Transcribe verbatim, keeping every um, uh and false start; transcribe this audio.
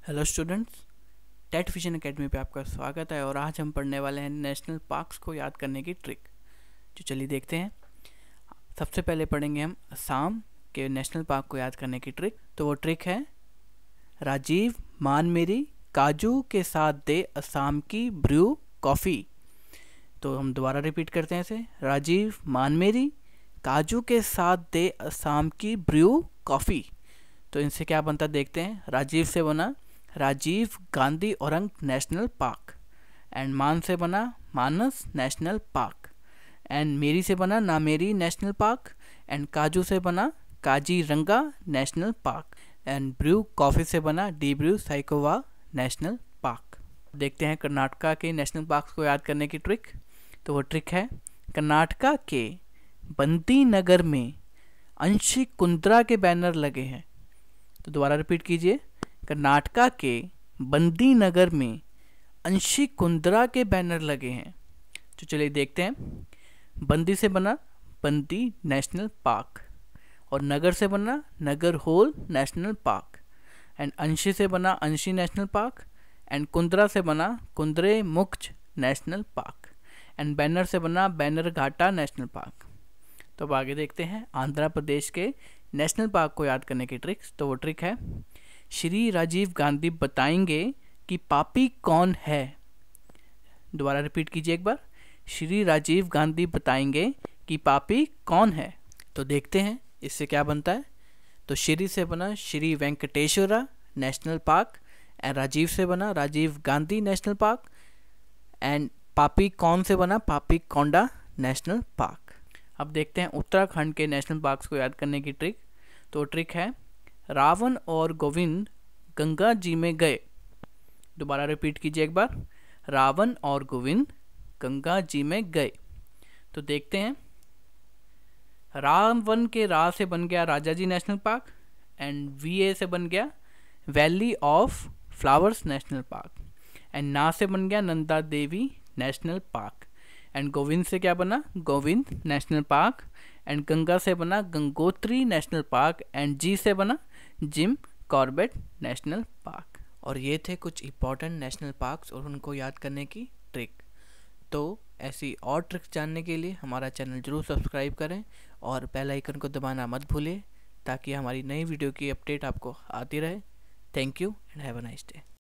Hello students, TET Vision Academy पे आपका स्वागत है। और आज हम पढ़ने वाले हैं नेशनल पार्क्स को याद करने की ट्रिक। जो चलिए देखते हैं। सबसे पहले पढ़ेंगे हम असम के नेशनल पार्क को याद करने की ट्रिक। तो वो ट्रिक है, राजीव मान मेरी काजू के साथ दे असम की ब्रू कॉफ़ी। तो हम दोबारा रिपीट करते हैं इसे। राजीव मान मेरी काजू के साथ दे असम की ब्रू कॉफ़ी। तो इनसे क्या बनता देखते हैं। राजीव से बना Rajiv Gandhi Orang national park, and मान से बना मानस नेशनल पार्क, एंड मेरी से बना नामेरी नेशनल पार्क, एंड काजू से बना Kaziranga national park, and Bru coffee से बना Dibru Saikhowa national park. देखते हैं कर्नाटका के नेशनल पार्क्स को याद करने की ट्रिक। तो वो ट्रिक है, कर्नाटका के बंदी नगर में अंशी कुंद्रा के बैनर लगे हैं। तो दोबारा रिपीट कीजिए। कर्नाटका के बंदी नगर में अंशी कुंद्रा के बैनर लगे हैं। तो चलिए देखते हैं। बंदी से बना बंदी नेशनल पार्क, और नगर से बना Nagarhole national park, and Anshi से बना अंशी नेशनल पार्क, एंड कुंद्रा से बना Kudremukh national park, and banner से बना बैनर घाटा नेशनल पार्क। तो अब आगे देखते हैं आंध्र प्रदेश के नेशनल पार्क को याद करने की ट्रिक्स। तो वो ट्रिक है, श्री राजीव गांधी बताएंगे कि पापी कौन है। दोबारा रिपीट कीजिए एक बार। श्री राजीव गांधी बताएंगे कि पापी कौन है। तो देखते हैं इससे क्या बनता है। तो श्री से बना Shri Venkateswara national park, and Rajiv से बना Rajiv Gandhi national park, and पापी कौन से बना पापी कोंडा नेशनल पार्क। अब देखते हैं उत्तराखंड के नेशनल पार्क्स को याद करने की ट्रिक। तो ट्रिक है, रावण और गोविंद गंगा जी में गए। दोबारा रिपीट कीजिए एक बार। रावण और गोविंद गंगा जी में गए। तो देखते हैं। रावण के रा से बन गया Rajaji national park, and V A से बन गया valley of flowers national park, and ना से बन गया Nanda Devi national park, and Govind से क्या बना Govind national park, and Ganga से बना Gangotri national park, and G से बना जिम कॉर्बेट नेशनल पार्क। और ये थे कुछ इंपॉर्टेंट नेशनल पार्क्स और उनको याद करने की ट्रिक। तो ऐसी और ट्रिक्स जानने के लिए हमारा चैनल जरूर सब्सक्राइब करें और बेल आइकन को दबाना मत भूलें, ताकि हमारी नई वीडियो की अपडेट आपको आती रहे। Thank you and have a nice day.